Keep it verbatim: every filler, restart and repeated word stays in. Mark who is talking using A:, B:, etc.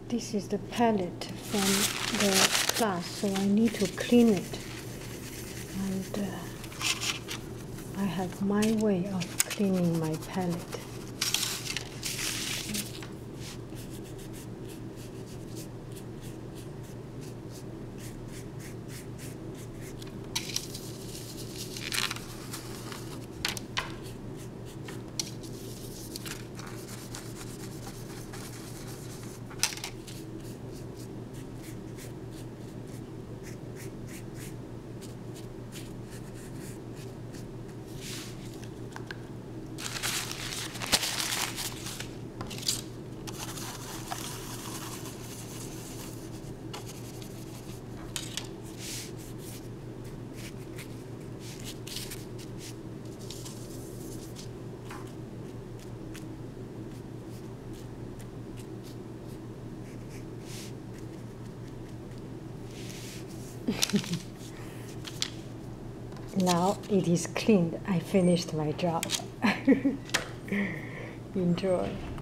A: This is the palette from the class, so I need to clean it. And uh, I have my way of cleaning my palette. Now it is cleaned. I finished my job. Enjoy.